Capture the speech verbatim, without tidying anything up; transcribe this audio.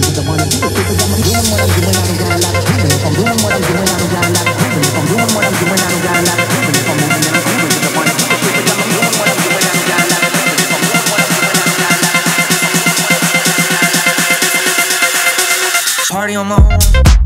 'cause I wanna do it. Because I'm doing what I'm doing, I don't got a lot of proven. If I'm doing what I'm doing, I don't got a lot of proven. If I'm doing what I'm doing, I don't got a lot of proven. If I'm moving, then I'm grooving 'cause I wanna do it. Because I'm doing what I'm doing, I don't got a lot of proven. If I'm doing what I'm doing, I don't got a lot of proven. Party on my own.